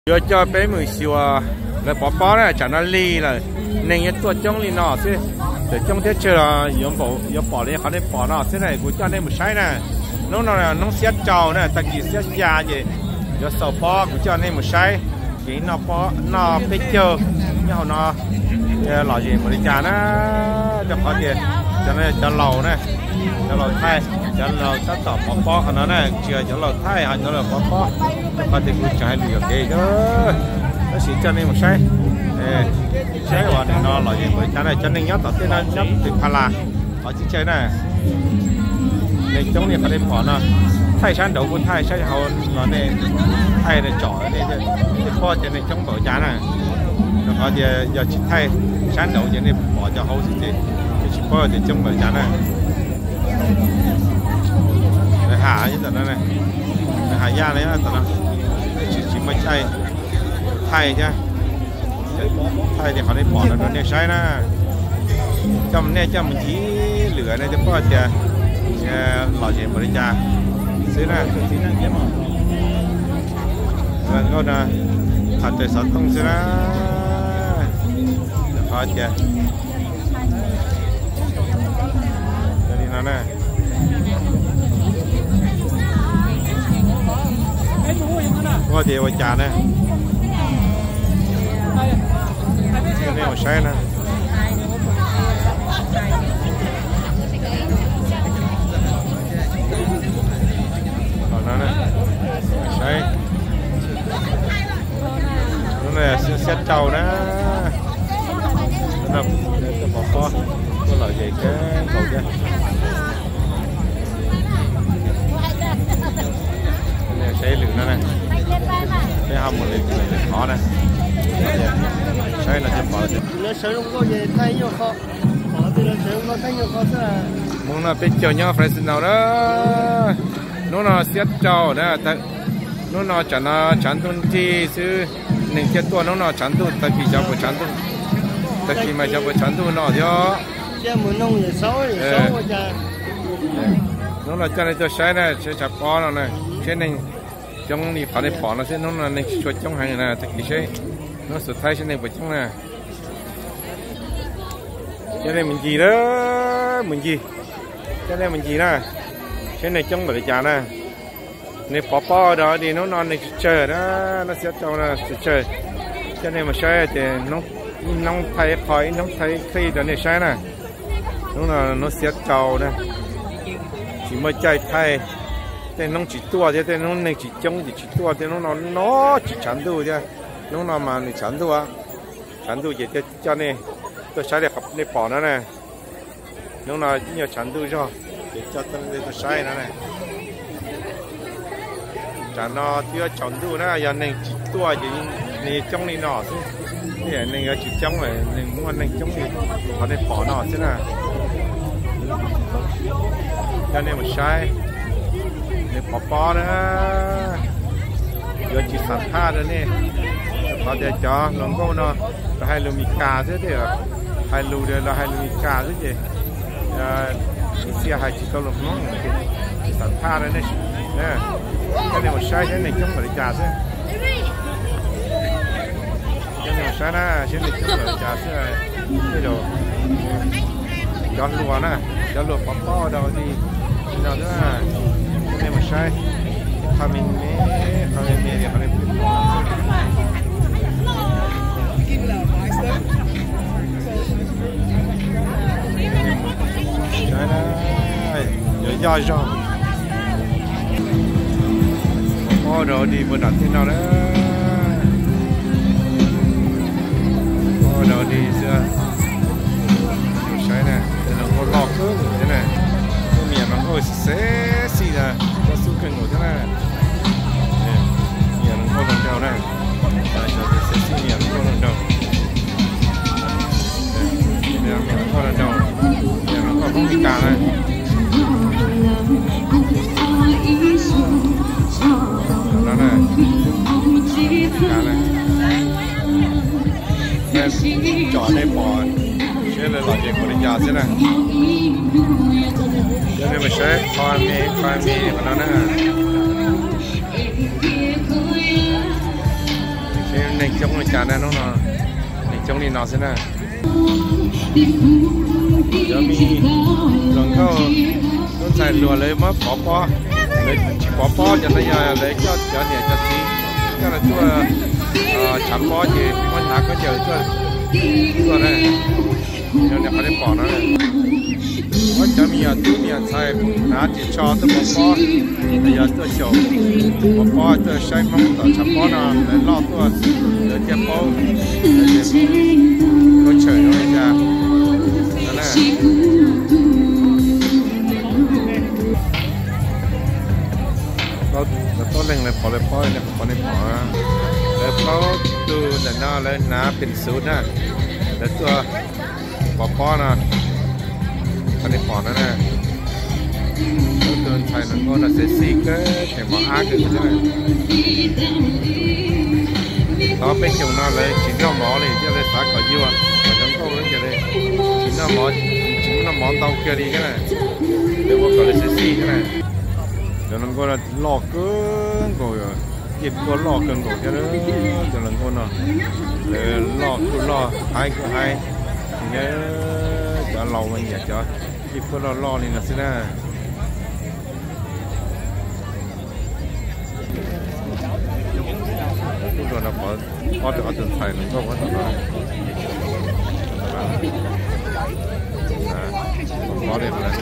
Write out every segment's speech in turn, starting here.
giờ cho bé mười xíu là bỏ này chẳng nó ly là nên cáiตัวtrong ly nọ chứ để trong thế chơi là giống bỏ đi họ nên bỏ nọ thế này của cho nên một sai nè nó xét trâu nè ta chỉ xét già gì giờ sầu bỏ của cho nên một sai chỉ nó bỏ nó biết chơi nhau nó lò gì mà đi chả nó cho họ gì cho nên cho lầu nè cho lầu thay cho lầu sát tỏ bỏ nó nè chưa cho lầu thay họ cho lầu bỏ họ thì cũng chạy được cái đó nó chỉ cho nên một sai chế vào để nó lò gì mà chả này cho nên nhớ tỏ tên nó nhớ từ Pala họ chỉ chơi nè nên chống này phải đem bỏ nó thay sáng đầu cũng thay sáng hậu nó này thay để chọi này chứ kho cho nên chống bỏ chả nè họ giờ chỉ thay sáng đầu cho nên bỏ cho hậu gì chỉ kho để chống bỏ chả nè để hạ như thế này để hạ da đấy tao nó chỉ mới thay chứ thay thì họ đem bỏ nó nên sai nè trong này cho mình chỉ lửa này cho kho thì lò gì mà đi cha xí nè và con nè thật sự sống không xí nè khó chưa cho đi nào nè có gì mà trà nè cái này mà say nè nó nè đấy nó này xét trâu đó nó bỏ có lợi gì cái cầu kia này sẽ lượn nó này cái hông một lượn khó này sẽ là cho bỏ nó sẽ không có gì thay vô kho bỏ thì nó sẽ không có thay vô kho sẽ là muốn là biết chờ nhau phải xin nào đó nó xét trâu đó nó chẳng nó chẳng tuân thi chứ nên cáiตัวnó chẳng tuân tại vì cháu của chẳng tuân tại vì mà cháu của chẳng tuân nó cho chứ muốn nông gì xấu quá cha nó là cho nên tôi sai này sẽ chặt bỏ nó này cho nên trong đi phải bỏ nó sẽ nó là nên chuột trong hàng này tại vì thế nó sụt thay cho nên phải trong này cho nên mình gì đó mình gì cho nên mình gì nè cái này trong bể trà nè này bỏ đó thì nó non này chơi đó nó sẽ cho là chơi cho nên mà chơi thì nó thay khỏi nó thay khi đó này sai nè nó sẽ trâu nè chỉ mới chơi thay thì nó chỉ tua chứ thì nó này chỉ trông thì chỉ tua thì nó chỉ chán đu chứ nó mà này chán đu gì cho nên tôi sai để học để bỏ nó nè nó là nhiều chán đu cho để cho tôi sai nó này chả nó tiêu chọn đủ na giờ này chỉ tua chỉ này trong này nọ chứ này này chỉ trong này muốn ăn này trong này họ để bỏ nọ chứ nè cho nên một sai để bỏ nữa giờ chỉ sản tha rồi nè họ để cho lòng câu nó là hai lùi mì cà chứ thì hai lùi đây là hai lùi mì cà chứ gì xe hai chỉ câu lòng nó chỉ sản tha rồi nè nè cái này một sai cái này không phải trà chứ cái này một sai na cái này không phải trà chứ cái đồ cho lúa nè cho lúa bỏ đâu đi nào nữa cái này một sai tham mình thì tham mình cái này do rồi đi vừa đặt thế nào đó rồi đi chưa sai nè đây là một lọ cơ thế này cái miệng nó ngồi xé xì ra cho su cân của thế này miệng nó ngồi lần đầu này cho xé xì miệng nó ngồi lần đầu miệng nó ngồi lần đầu miệng nó còn không bị cả này đó này cá này em chọn đây bỏ chứ là loại gì của đi nhà thế này cho nên mình sẽ khoai mì của nó nè này trong này chả này nó này trong này nó sẽ nè giờ mi lần sau nó xài lúa lấy mất bỏ lấy chỉ bỏ cho nó giờ lấy cho nhà cho chị cái là chua chấm bó gì con thả có chờ chua này giờ này phải bỏ nó này có cho mi tu mi xài nã chỉ cho tôi bỏ bây giờ tôi chầu bỏ tôi xài mắm tôi chấm bó nó để lo tôi để tiếp bó tôi chờ nó ra nàyต้นเล็งเลยพอเลยพอเนี่ยพอในพอแล้วเขาดูแต่หน้าเลยน้าเป็นสูตรนะแล้วตัวพอนะพอในพอนั่นนะแล้วตัวไทยนั่นก็น่าเสียสีก็แต่มาอาคือใช่เขาเป็นจงน่าเลยชิ้นน้ำหมอเลยจะเลยสาขอยิ้วอ่ะมันต้องเข้าเลยจะเลยชิ้นน้ำหมอเตาเกลือดีกันเลยเดี๋ยวว่าเขาเลยเสียสีกันเลยcho nên con là lò cứng rồi kịp con lò cứng rồi cho nên con là lò hai nhớ cho lò mình nhặt cho kịp con lò này là thế nào lúc đó là có được từng thầy nó có thật là có đẹp này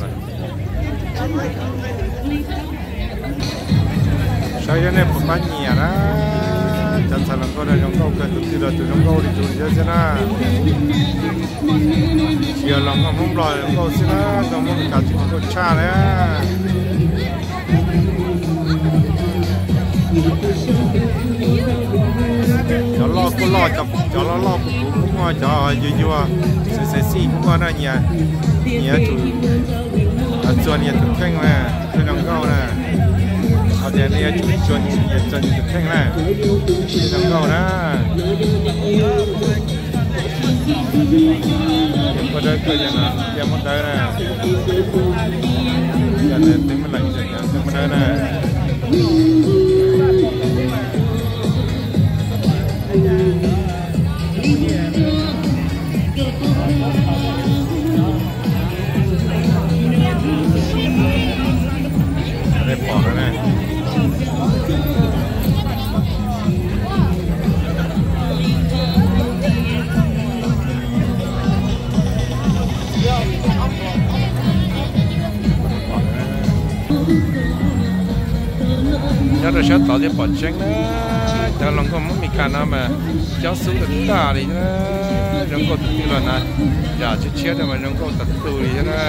sao cho nên một bán nhẹ đó chẳng sao làm có được giống câu cần tụi tôi tụi giống câu thì tụi chơi thế nào chiều lòng không mong đòi giống câu thế nào giống một cả chỉ có cha đấy cho lo cũng lo cho lo cũng lo cho vừa sẽ xí cũng có này nhẹ tụi cho nhiệt thực hành là cho nông câu là ở đây này cho nhiệt thực hành là cho nông câu đó có đây có gì nào giờ một đây nè giờ này tính mình lạnh giờ một đây nè đây bỏ nó này nhớ rồi sẽ tạo cho bỏ trắng đó cho lòng con muốn mình cả nó mà cháu xuống được cả đi đó giống con như là này giờ chết rồi mà giống con tật tùi cho nó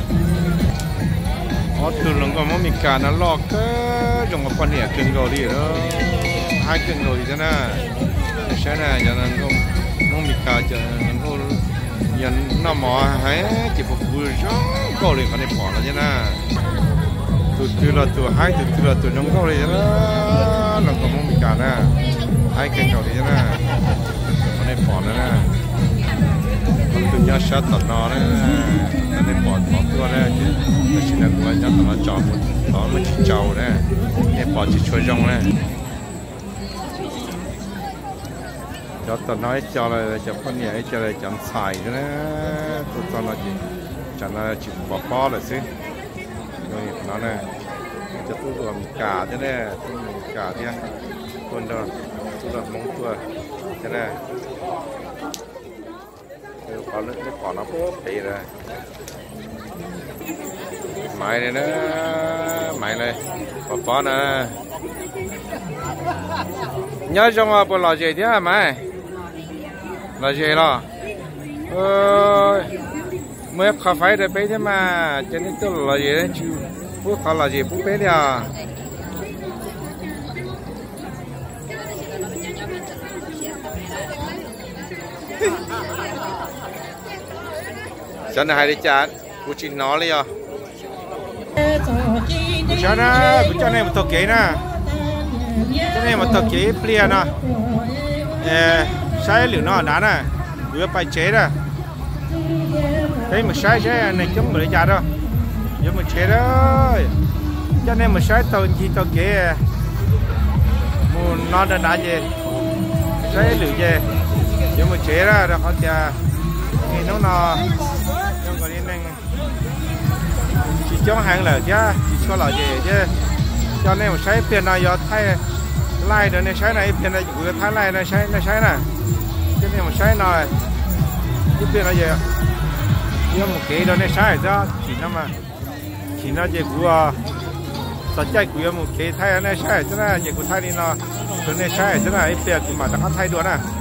từ lần còn muốn mình cả nó lọt cái dùng một con nhẹ cứng rồi đi đó hai cứng rồi thế nào sẽ này cho nên không muốn mình cả cho nên không nhận nó mò hay chỉ một buổi sáng câu liền phải bỏ là thế nào từ là từ hai từ là từ nông câu này thế nào lần còn muốn mình cả nè hai cứng rồi thế nào phải bỏ nữa nè từ nhà sát tận nó đấy để bỏตัวđấy chứ chỉ là của nhà tận nó chọn đó mới chỉ trâu đấy để bỏ chỉ chơi rong đấy cho tận nó cho là cho con nhảy cho là chọn xài cái đấy tôi cho nó chỉ bỏ là xí rồi nó này cho tôi làm cả thế này cả thế con đó tôi làm món tua thế này còn nó bớt thì rồi mày này nó mày này bỏ nè nhớ trong bộ lò gì thế hả mày lò gì đó mới khá phải để bé thế mà cho nên tôi lò gì đấy chứ phút khó lò gì phút bé đi à cho nên hai đứa cha cô chỉ nói đi à cho này một tổ kế nè cho này một tổ kế plia nè sai liệu nó đá nè vừa phải chế nè thấy mà sai này chống người cha đâu nhưng mà chế đó cho nên mà sai tàu chi tổ kế mua nó đã gì sai lử về nhưng mà chế ra được họ chả thì nó trong cái này chỉ trong hàng là chứ chỉ có là gì chứ cho nên một sai tiền này do thay lai rồi này sai này tiền này của thay lai này sai nè cho nên một sai này cái tiền là gì nhưng một cái đó này sai cho chỉ nó gì củaสัจใจกูยังมุขไทยนะใช่ใช่ไหมอย่างกูไทยนี่เนาะตัวนี้ใช่ใช่ไหมไอ้เปียกกูมาแต่เขาไทยด้วยนะ